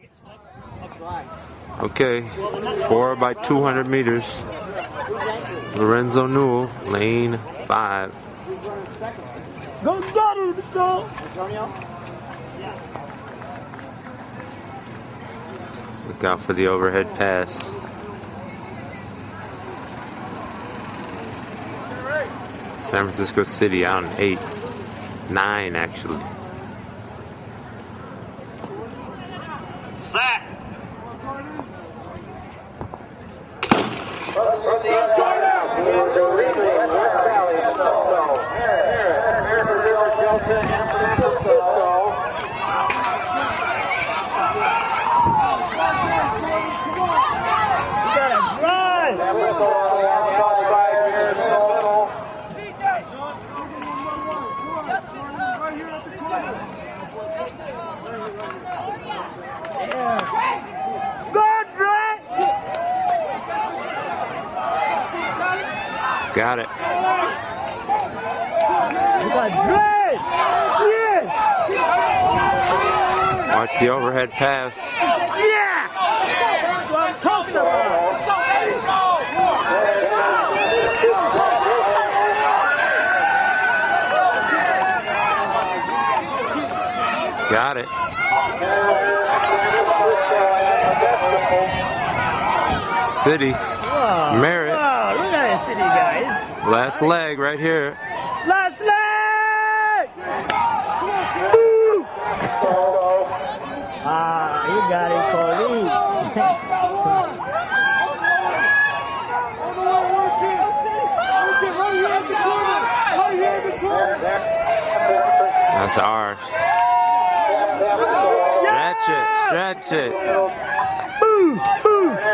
Okay, 4 by 200 meters. Lorenzo Newell, lane 5. Go get it, Antonio! Look out for the overhead pass. San Francisco City out in 8. 9 actually. Sack! Got it. Watch the overhead pass. Yeah! That's what I'm talking about. Got it. City. Whoa. Merritt. Wow, look at that City, guys. Last leg right here. Last leg! Woo! You got it, Koleon. That's ours. Stretch it, stretch it. Boo! Boo!